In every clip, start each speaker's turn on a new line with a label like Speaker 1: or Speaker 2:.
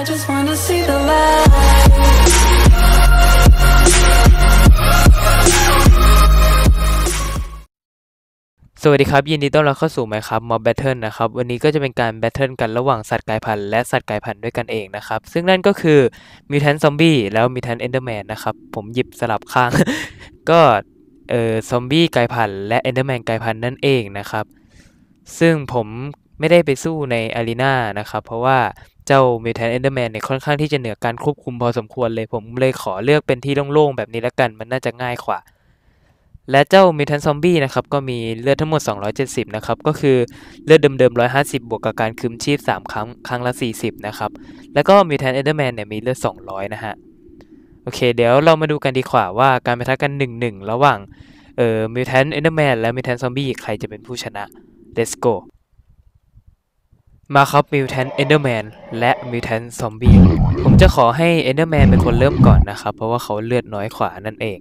Speaker 1: just wanna see the light.
Speaker 2: สวัสดีครับยินดีต้อนรับเข้าสู่ Minecraft Mob Battle นะครับวันนี้ก็จะเป็นการแบทเทิลกันระหว่างสัตว์กลายพันธุ์และสัตว์กลายพันธุ์ด้วยกันเองนะครับซึ่งนั่นก็คือ Mutant Zombie แล้ว Mutant Enderman นะครับผมหยิบสลับข้าง ก็ซอมบี้กลายพันธุ์และ Enderman กลายพันธุ์นั่นเองนะครับซึ่งผมไม่ได้ไปสู้ในอารีนานะครับเพราะว่าเจ้า Mutant Enderman เนี่ยค่อนข้างที่จะเหนือการควบคุมพอสมควรเลยผมเลยขอเลือกเป็นที่โล่งๆแบบนี้แล้วกันมันน่าจะง่ายกว่าและเจ้า Mutant Zombie นะครับก็มีเลือดทั้งหมด270นะครับก็คือเลือดเดิมๆ150บวกกับการคืนชีพ3ครั้งละ40นะครับแล้วก็ Mutant Enderman เนี่ยมีเลือด200นะฮะโอเคเดี๋ยวเรามาดูกันดีกว่าว่าการปะทะกัน 1-1 ระหว่างMutant Enderman และ Mutant Zombie ใครจะเป็นผู้ชนะ Let's go มาครับ Mutant Enderman และ Mutant Zombie ผมจะขอให้ Enderman เป็นคนเริ่มก่อนนะครับเพราะว่าเขาเลือดน้อยกว่านั่นเอง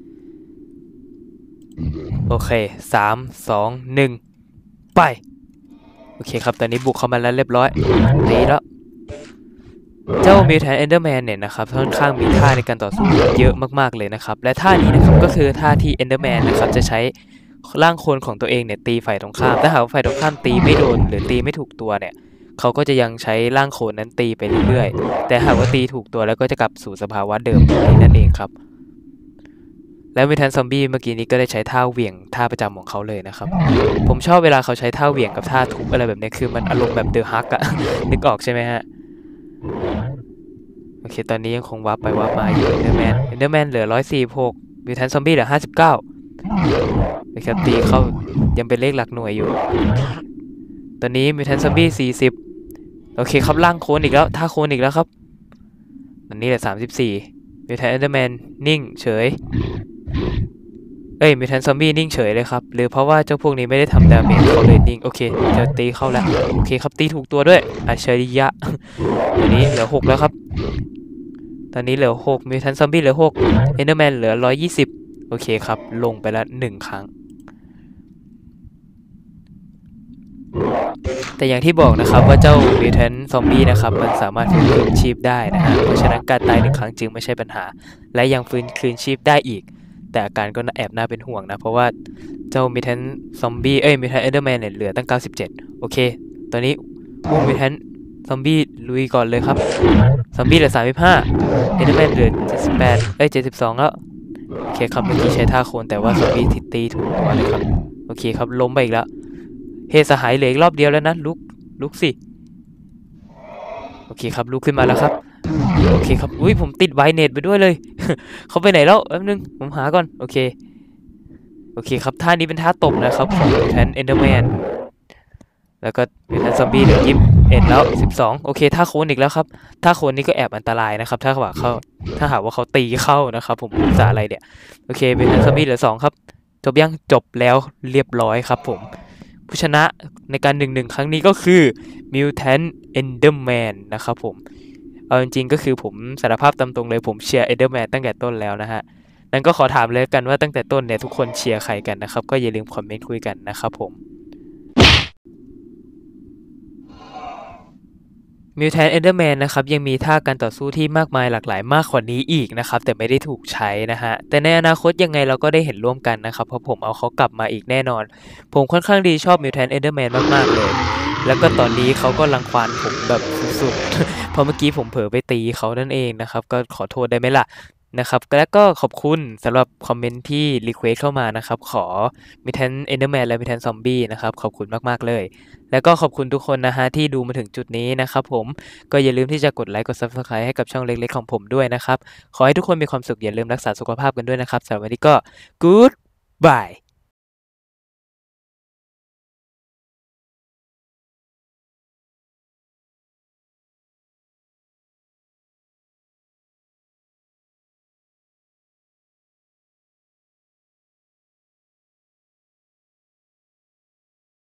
Speaker 2: โอเค3 2 1ไปโอเคครับตอนนี้บุกเข้ามาแล้วเรียบร้อยตีแล้วเจ้า Mutant Enderman เนี่ยนะครับค่อนข้างมีท่าในการต่อสู้เยอะมากๆเลยนะครับและท่านี้นะครับก็คือท่าที่ Enderman นะครับจะใช้ร่างโคลนของตัวเองเนี่ยตีฝ่ายตรงข้ามถ้าหากว่าฝ่ายตรงข้ามตีไม่โดนหรือตีไม่ถูกตัวเนี่ยเขาก็จะยังใช้ร่างโคลนนั้นตีไปเรื่อยๆแต่หากว่าตีถูกตัวแล้วก็จะกลับสู่สภาวะเดิมนั่นเองครับแล้วMutant Zombieเมื่อกี้นี้ก็ได้ใช้ท่าเหวี่ยงท่าประจำของเขาเลยนะครับผมชอบเวลาเขาใช้ท่าเหวี่ยงกับท่าทุบอะไรแบบนี้คือมันอารมณ์แบบเดอะฮักอะ นึกออกใช่ไหมฮะโอเคตอนนี้ยังคงวับไปวับมาอยู่Endermanเหลือ146Mutant Zombieเหลือ59นะครับตีเข้ายังเป็นเลขหลักหน่วยอยู่ตอนนี้Mutant Zombie40โอเคครับล่างโคนอีกแล้วท่าโคนอีกแล้วครับตอนนี้เหลือ34Mutant Endermanนิ่งเฉยMutant Zombie นิ่งเฉยเลยครับหรือเพราะว่าเจ้าพวกนี้ไม่ได้ทำดาเมจเขาเลยนิ่งโอเคจะตีเข้าแล้วโอเคครับตีถูกตัวด้วยอัจฉริยะ ตอนนี้เหลือ6แล้วครับตอนนี้เหลือ6 Mutant Zombie เหลือ6 Enderman เหลือ120โอเคครับลงไปแล้ว1ครั้งแต่อย่างที่บอกนะครับว่าเจ้า Mutant Zombie นะครับมันสามารถฟื้นคืนชีพได้นะฮะเพราะฉะนั้นการตาย1ครั้งจึงไม่ใช่ปัญหาและยังฟื้นคืนชีพได้อีกแต่อาการก็แอบน่าเป็นห่วงนะเพราะว่าเจ้า Mutant Zombie Mutant Enderman เนี่ยเหลือตั้ง97โอเคตอนนี้พวก Mutant Zombie ลุยก่อนเลยครับ Zombie เหลือ35 Enderman เหลือ72แล้วโอเคครับเมื่อกี้ใช้ท่าโคนแต่ว่า Zombie ตีถูกตัวเลยครับโอเคครับล้มไปอีกแล้วเฮ้สหายเหลืออีกรอบเดียวแล้วนะลุกสิโอเคครับลุกขึ้นมาแล้วครับโอเคครับอุ้ยผมติดไวเน็ตไปด้วยเลย เขาไปไหนแล้วแป๊บนึงผมหาก่อนโอเคครับท่านี้เป็นท่าตบนะครับของ Mutant Enderman แล้วก็ Mutant Zombie เหลือ21แล้ว12โอเคท่าโคนอีกแล้วครับท่าโคนนี้ก็แอบอันตรายนะครับถ้าหากว่าเขาตีเข้านะครับผมภาษาอะไรเนี่ยโอเค Mutant Zombie เหลือ2ครับจบแล้วเรียบร้อยครับผมผู้ชนะในการ1-1ครั้งนี้ก็คือ Mutant Enderman นะครับผมเอาจริงๆก็คือผมสารภาพตามตรงเลยผมเชียร์ Enderman ตั้งแต่ต้นแล้วนะฮะนั่นก็ขอถามเลยกันว่าตั้งแต่ต้นเนี่ยทุกคนเชียร์ใครกันนะครับก็อย่าลืมคอมเมนต์คุยกันนะครับผม Mutant Enderman นะครับยังมีท่าการต่อสู้ที่มากมายหลากหลายมากกว่านี้อีกนะครับแต่ไม่ได้ถูกใช้นะฮะแต่ในอนาคตยังไงเราก็ได้เห็นร่วมกันนะครับเพราะผมเอาเขากลับมาอีกแน่นอนผมค่อนข้างดีชอบ Mutant Enderman มากๆเลยแล้วก็ตอนนี้เขาก็รังควานผมแบบสุดๆเพราะเมื่อกี้ผมเผลอไปตีเขานั่นเองนะครับก็ขอโทษได้ไหมล่ะนะครับแล้วก็ขอบคุณสำหรับคอมเมนต์ที่รีเควสเข้ามานะครับขอ Mutant Enderman และ Mutant Zombie นะครับขอบคุณมากๆเลยแล้วก็ขอบคุณทุกคนนะฮะที่ดูมาถึงจุดนี้นะครับผมก็อย่าลืมที่จะกดไลค์กด Subscribe ให้กับช่องเล็กๆของผมด้วยนะครับขอให้ทุกคนมีความสุขอย่าลืมรักษาสุขภาพกันด้วยนะครับสำหรับวันนี้ก็ Goodbye